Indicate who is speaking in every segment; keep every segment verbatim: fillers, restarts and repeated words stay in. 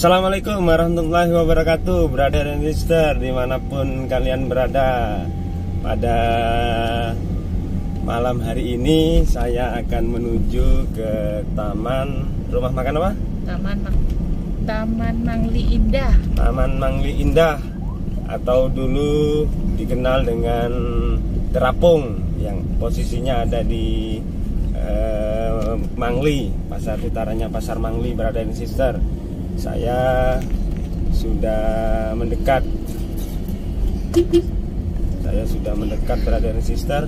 Speaker 1: Assalamualaikum warahmatullahi wabarakatuh, brother and sister dimanapun kalian berada. Pada malam hari ini saya akan menuju ke taman, rumah makan apa?
Speaker 2: Taman Taman Mangli Indah.
Speaker 1: Taman Mangli Indah, atau dulu dikenal dengan Terapung, yang posisinya ada di eh, Mangli, pasar utaranya Pasar Mangli, brother and sister. Saya sudah mendekat Saya sudah mendekat brother and sister.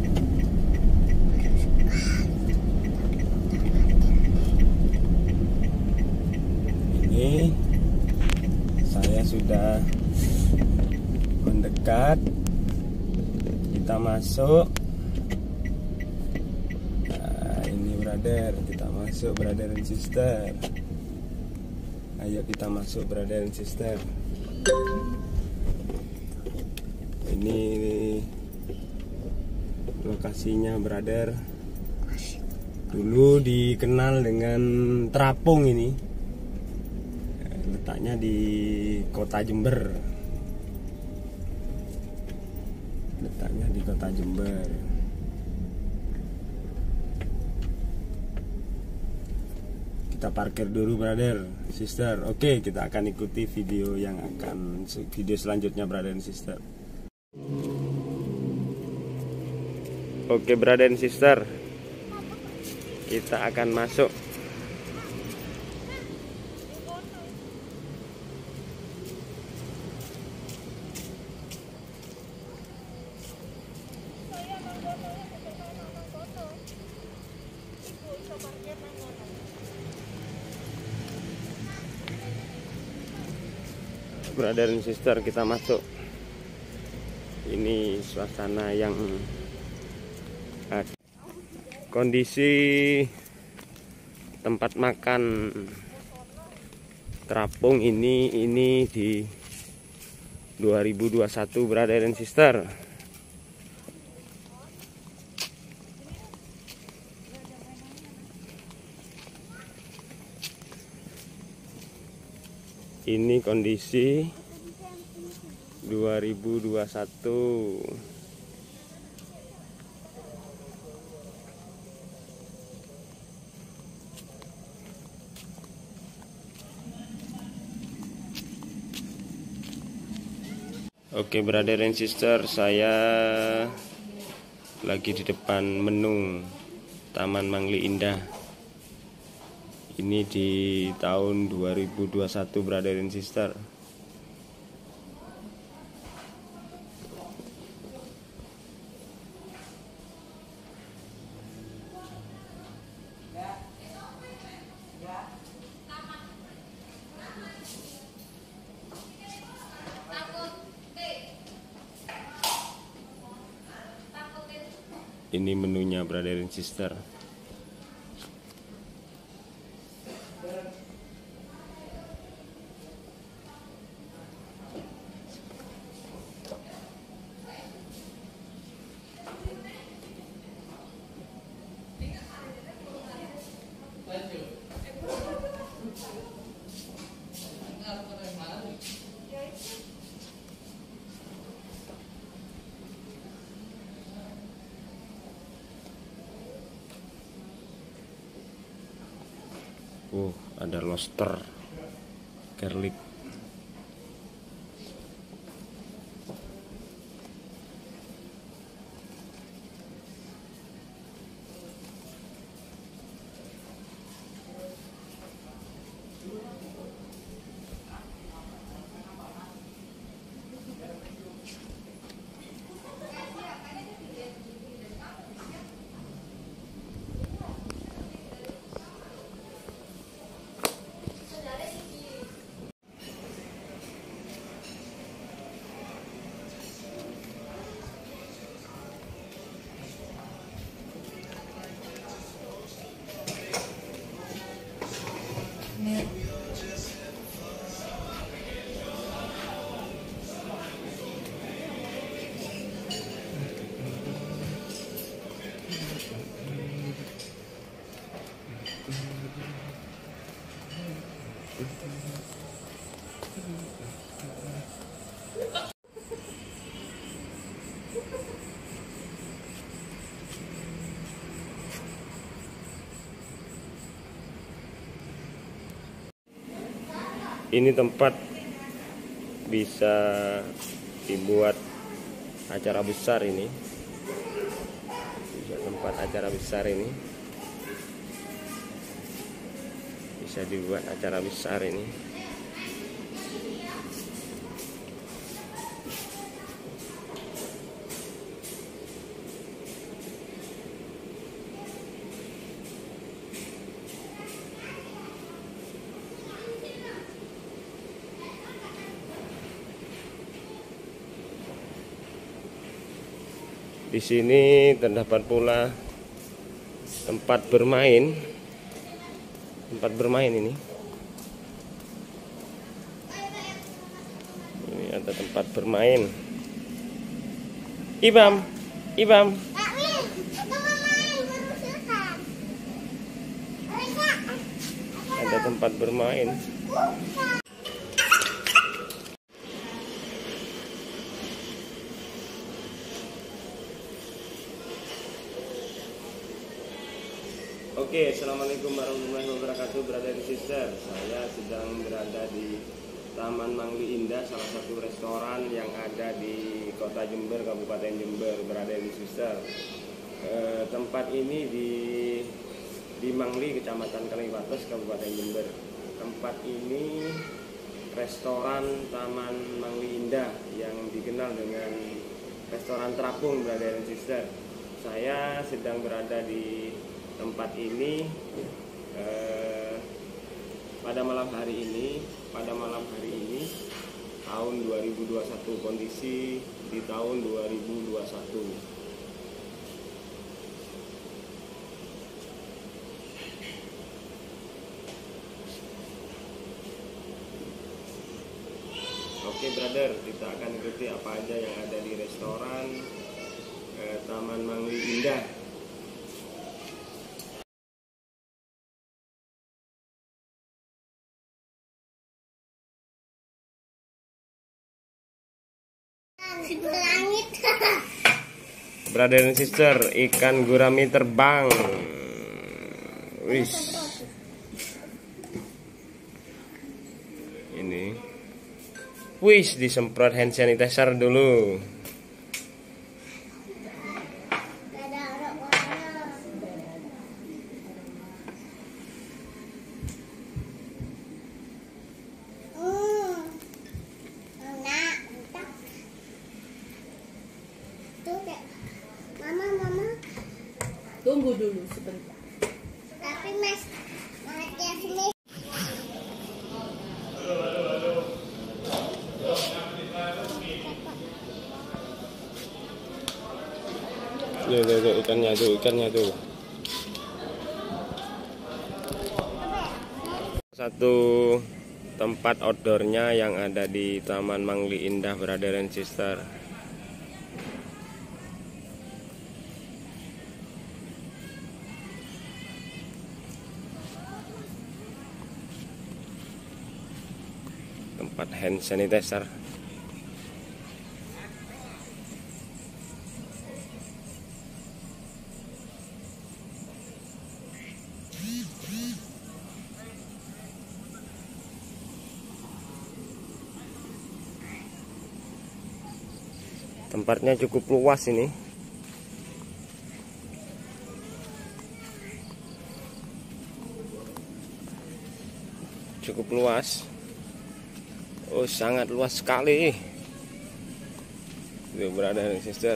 Speaker 1: Ini saya sudah mendekat. Kita masuk. Nah, ini brother, kita masuk brother and sister. Ayo kita masuk brother and sister. Ini lokasinya brother. Dulu dikenal dengan Terapung ini. Letaknya di kota Jember. Letaknya di kota Jember. Kita parkir dulu brother, sister. Oke, kita akan ikuti video yang akan video selanjutnya brother and sister. Oke brother and sister, kita akan masuk. Brother and sister, kita masuk. Ini suasana yang ada. Kondisi tempat makan Terapung ini ini di dua ribu dua puluh satu brother and sister. Ini kondisi dua ribu dua puluh satu. Oke brother and sister, saya lagi di depan menu Taman Mangli Indah. Ini di tahun dua ribu dua puluh satu brother and sister. Ini menunya brother and sister. Oh, ada lobster, garlic. Ini tempat bisa dibuat acara besar ini. Bisa tempat acara besar ini. Bisa dibuat acara besar ini. Di sini terdapat pula tempat bermain, tempat bermain ini. Ini ada tempat bermain. Ibam, Ibam. Ada tempat bermain. Oke, assalamualaikum warahmatullahi wabarakatuh, brother and sister. Saya sedang berada di Taman Mangli Indah, salah satu restoran yang ada di Kota Jember, Kabupaten Jember, brother and sister. E, tempat ini di di Mangli, Kecamatan Kaliwates, Kabupaten Jember. Tempat ini restoran Taman Mangli Indah yang dikenal dengan restoran terapung, brother and sister. Saya sedang berada di tempat ini eh, pada malam hari ini, pada malam hari ini tahun dua ribu dua puluh satu, kondisi di tahun dua ribu dua puluh satu. Oke brother, kita akan ikuti apa aja yang ada di restoran eh, Taman Mangli Indah.
Speaker 3: Langit.
Speaker 1: Brother and sister, ikan gurami terbang. Wis. Ini. Wis, disemprot hand sanitizer dulu.
Speaker 2: Tunggu dulu sebentar.
Speaker 3: Tapi mas, mas ya sini.
Speaker 1: Tuh, tuh, tuh, ikannya tuh, ikannya tuh. Satu tempat outdoornya yang ada di Taman Mangli Indah, brother and sister. Tempat hand sanitizer. Tempatnya cukup luas ini. Cukup luas. Oh, sangat luas sekali. Itu brother and sister.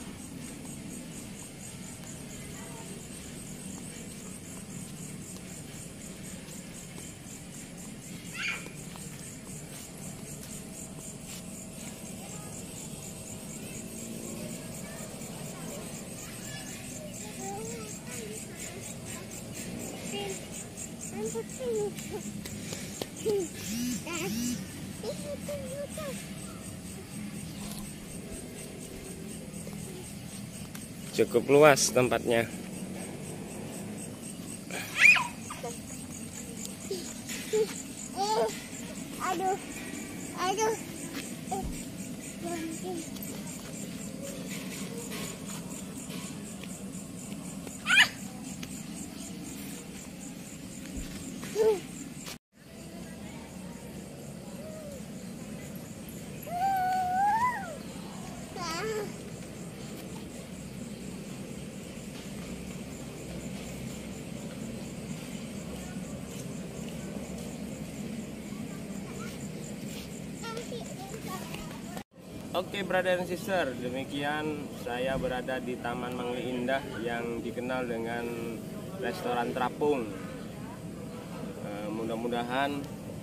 Speaker 1: Cukup luas tempatnya. Oke brother and sister, demikian saya berada di Taman Mangli Indah yang dikenal dengan restoran terapung. E, mudah-mudahan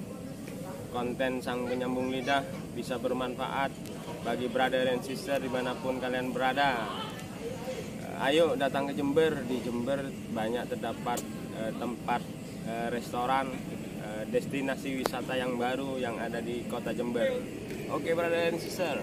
Speaker 1: konten Sang Penyambung Lidah bisa bermanfaat bagi brother and sister dimanapun kalian berada. E, ayo datang ke Jember. Di Jember banyak terdapat e, tempat e, restoran, e, destinasi wisata yang baru yang ada di kota Jember. Oke brother and sister.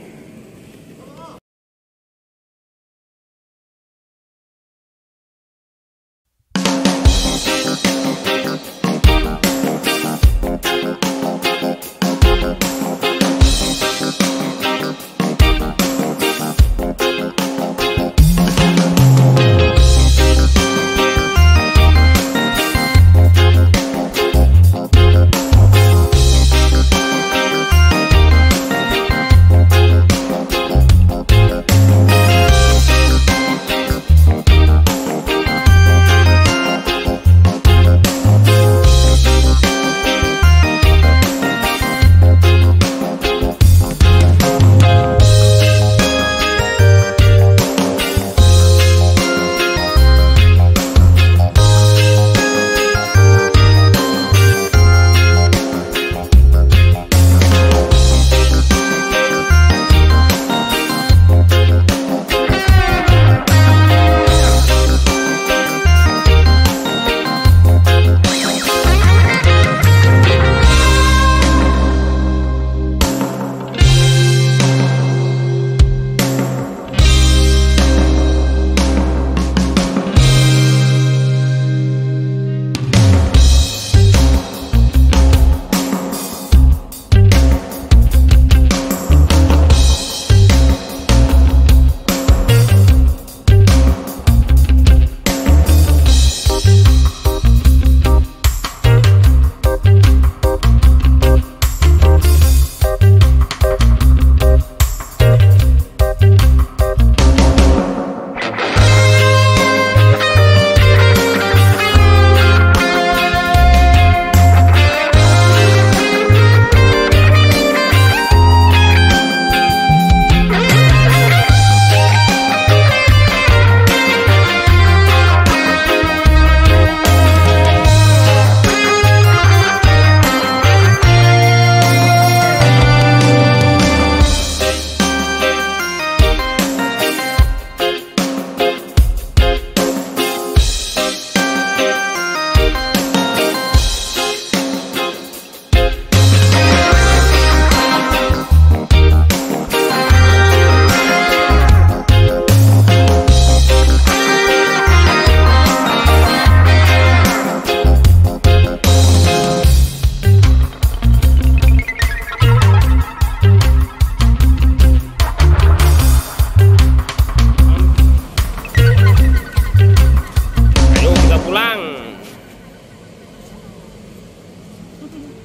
Speaker 1: Pulang.